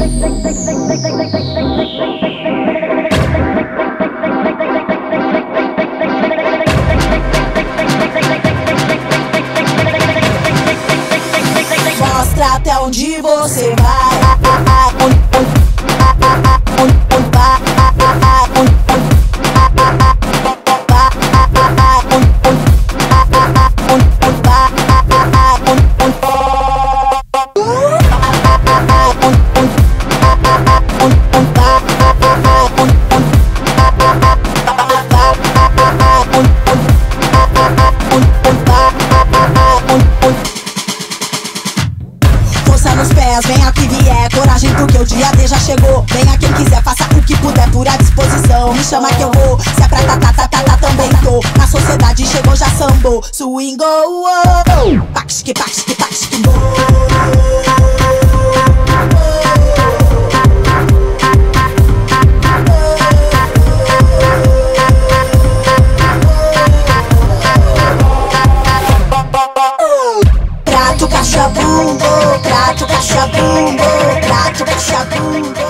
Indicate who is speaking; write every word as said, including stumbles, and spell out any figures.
Speaker 1: Mostra até onde você vai. Força nos pés, venha que vier, coragem porque o dia D já chegou. Venha quem quiser, faça o que puder por à disposição. Me chama que eu vou, se é pra tá, tá, tá, tá, tá, também tô. Na sociedade chegou, já sambou, swingou, oh. Paxque, paxque, paxque, prato, caixa, bumbo, prato, caixa, bumbo, prato, caixa, bumbo.